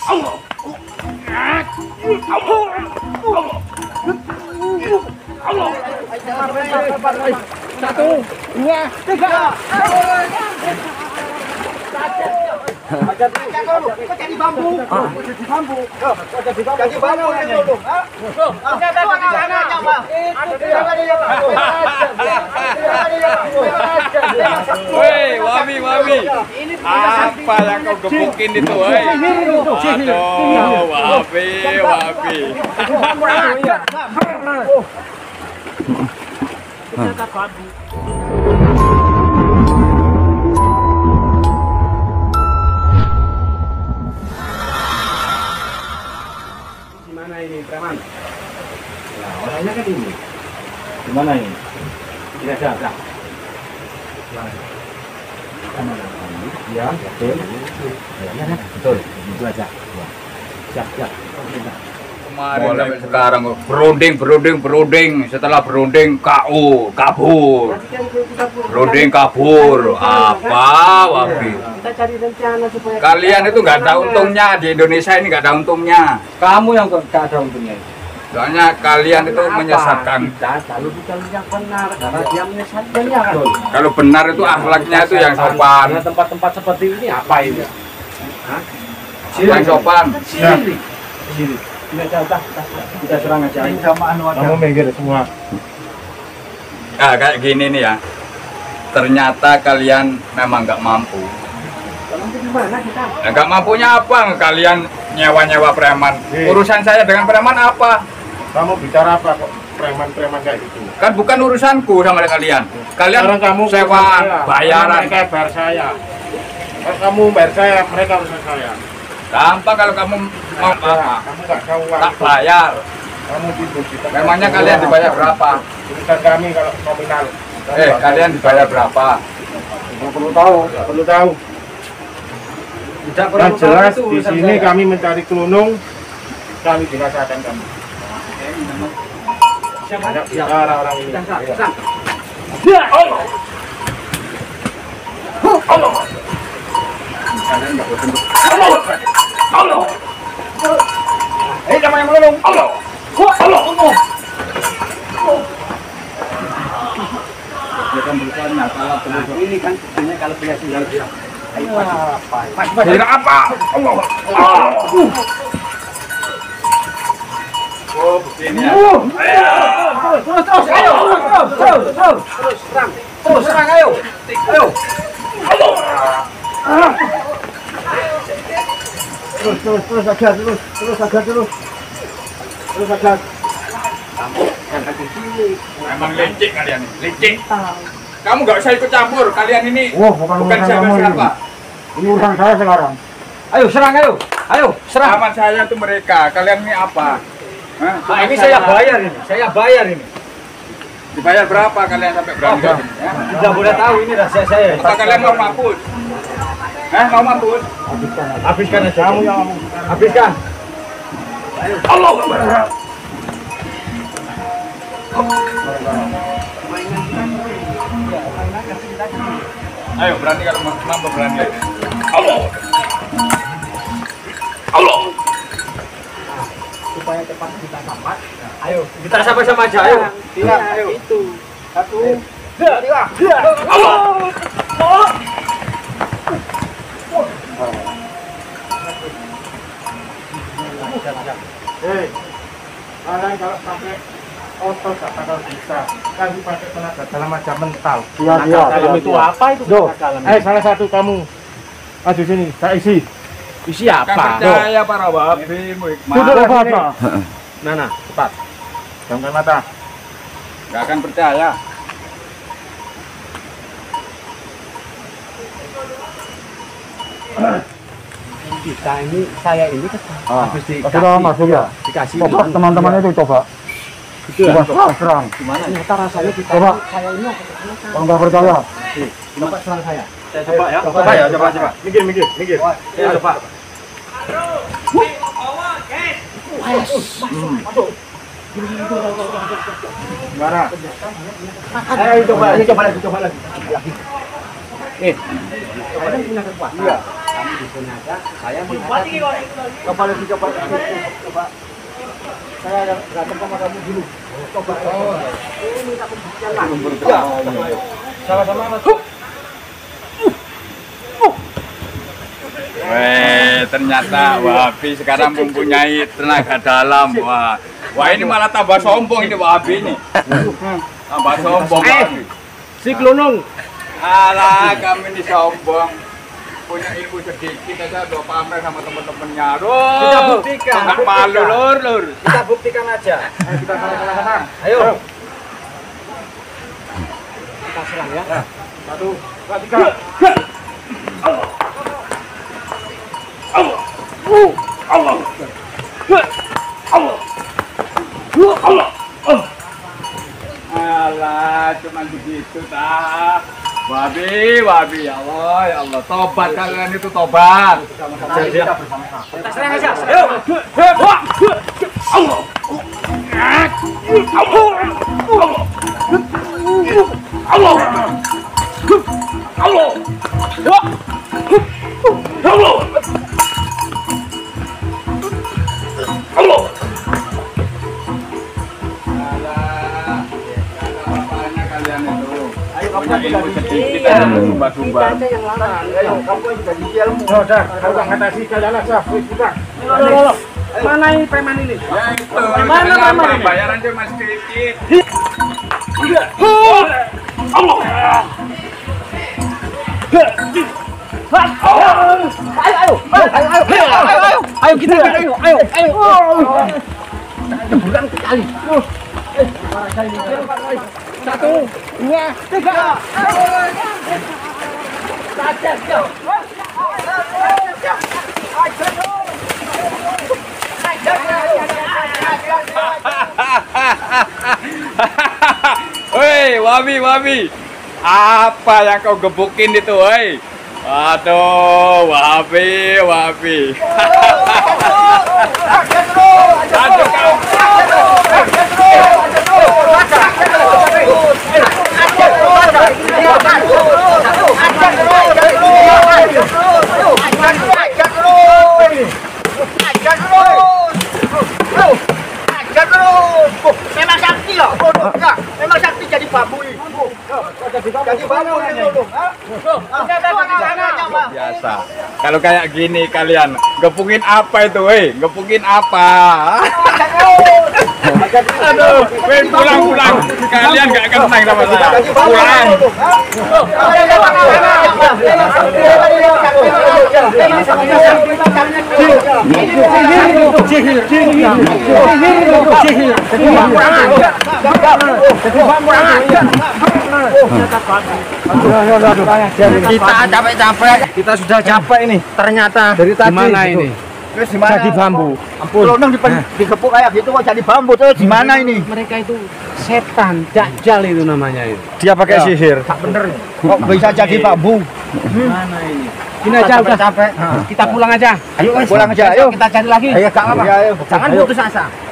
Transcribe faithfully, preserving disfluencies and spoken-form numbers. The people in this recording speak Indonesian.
Allah. Allah. Satu, dua, tiga. Jadi bambu. Jadi bambu. Jadi bambu. Jadi bambu dulu. Hah? Ada di sana coba. Woi, Wami, Wami. Apa yang kau gebukin itu, woi? Aduh, Wami, Wami. Ternyata bambu. Gimana ini, preman? Nah, orangnya kan ini. Gimana ini? Tidak ada, ada. Ya, betul. Ya, betul. Itu aja. Siap, siap. Kemarin sampai sekarang berunding, berunding, berunding. Setelah berunding K O, kabur. Berunding kabur. Apa, Wabi? Kita cari rencana supaya Kalian itu nggak ada untungnya di Indonesia ini, nggak ada untungnya. kamu yang nggak ada untungnya. Soalnya kalian itu menyesatkan. Kita selalu bicara yang benar karena dia menyesatkan ya kan. Kalau benar itu akhlaknya itu yang sopan. Nah, tempat-tempat seperti ini apa ini? Hah? Yang sopan. Sini. Sini. Kita kita kita serang aja. Kamu minggir semua. Nah, kayak gini nih ya. Ternyata kalian memang nggak mampu. Gimana kita? Nah, nggak mampunya apa? Kalian nyewa-nyewa preman. Hei. Urusan saya dengan preman apa? Kamu bicara apa kok preman-preman kayak gitu? Kan bukan urusanku sama kalian. Kalian Sekarang kamu sewa saya. bayaran. Mereka bayar saya. Kalau kamu bayar saya, mereka urusan saya. Gampang kalau kamu mau apa? Kamu nggak tahu uang. Tak bayar. Kamu tidur kita. Memangnya kalian dibayar berapa? Urusan kami kalau nominal. Kamu Eh, nggak kalian dibayar berapa? nggak perlu tahu. Nggak perlu tahu. Tidak Yang jelas di sini kami mencari kelunung. Kami dirasakan kami. Banyak bicara orang ini. Ya Allah. Allah. Kalian nggak bosan. Allah. Allah. Eh, siapa yang menolong? Allah. Allah. Allah. Ya kan berusaha kalau perlu. Ini kan sebenarnya kalau punya senjata. Ayo apa? Tidak apa? Allah. Oh, begini ya. Terus terus terus ayo terus terus terus terus serang terus serang ayo ayo terus terus terus aja terus terus aja terus terus aja kamu jangan di sini Memang licik kalian, licik. Kamu nggak usah ikut campur. Kalian ini Wah, bukan bukan urusan siapa kamu siapa. Ini urusan saya sekarang. ayo serang ayo ayo serang. Aman saya itu mereka. Kalian ini apa? Hah? Nah, ini saya bayar ini saya bayar ini Dibayar berapa kalian sampai berani kayak gini? Ya? tidak boleh tahu ini rahasia saya. Apa kalian mau mampus? Hah, mau mampus? Habiskan aja Kamu yang ngomong. habiskan. Allah. Ayo berani kalau mampu berani. Allah. Allah. Supaya cepat kita dapat. Ayo, kita sama-sama aja. Ayo. Iya, ayo. itu. Satu. Dua. Allah. Hei, kalian kalau pakai otot gak bakal bisa. Kami pakai tenaga dalam aja mental. Iya, iya. Dalam itu apa itu? Duh, tenaga dalam eh itu? salah satu kamu. Maju sini, saya isi. Isi apa? Kan percaya para wabimu. Duduk apa apa? Nana, cepat. Jangan mata. Gak akan percaya. Kita ini, saya ini kan habis Sudah masuk ya? dikasih. Coba teman-teman itu coba. Gitu ya? Coba serang. Gimana? Ternyata rasanya kita Coba. saya ini Kalau nggak percaya. Coba serang saya. Saya coba ya. Coba, Coba ya, coba coba. Mikir, mikir, mikir. Ayo coba. Gimana? Ayo coba, ini coba lagi, coba lagi. Eh, kalian punya kekuatan. Iya. Ternyata saya mengatakan kepala dicoba coba saya datang sama kamu dulu coba ini minta pembuktian lah sama-sama mas. Weh, ternyata Wahabi sekarang mempunyai tenaga dalam. Wah, wah ini malah tambah sombong ini Wahabi ini. Tambah sombong. Eh, si Klunung. Alah, kami ini sombong. Punya ilmu sedikit aja udah pamer sama temen-temennya. Aduh, Kita buktikan. nggak malu lur, lur. Kita buktikan aja. Ayo kita serang-serang. Ayo. Kita serang ya. Satu, dua, tiga. Alah, cuma begitu dah. Wabi, wabi, ya Allah, ya Allah. Tobat kalian itu tobat. Kita bersama-sama. Kita serang aja. Ayo. Allah. Allah. Allah. Allah. Allah. Alah, ada apa-apanya kalian itu. Ayo kamu Punya juga ilmu di sedikit aja sumba-sumba. Kita yang larang. Ayo kamu juga di ilmu. Sudah, kau tak ngatasi kalian lah, wis kita. Mana ini preman ini? Ya itu, Mana kenapa? preman ini? Bayaran cuma sedikit. Allah. Ayo, ayo, ayo, ayo, ayo, ayo, ayo kita, ayo, ayo, ayo. Bukan kali. Satu, dua, tiga. Woi, Wabi, Wabi. Apa yang kau gebukin itu, woi? Aduh, Wabi, Wabi. Aduh kau. Memang sakti loh. Memang sakti jadi bambu ini. Jadi bambu ini. Biasa. Kalau kayak gini kalian gepukin apa itu, woi? Gepukin apa? Aduh, woi pulang pulang. Kalian gak akan senang sama saya. Pulang. Kita capek-capek. Kita sudah capek ini. Ternyata dari tadi gimana ini? Terus gimana? Jadi bambu. Ampun. Kalau nang digepuk kayak gitu kok jadi bambu terus gimana ini? Mereka itu setan, dajjal itu namanya itu. Dia pakai Ya. sihir. Tak bener. Kok bisa jadi bambu? Mana ini? Gini aja udah. Capek. Kita pulang aja. Ayo pulang aja. Ayo Kita cari lagi. Ayo gak apa-apa. Jangan Ayo. putus asa.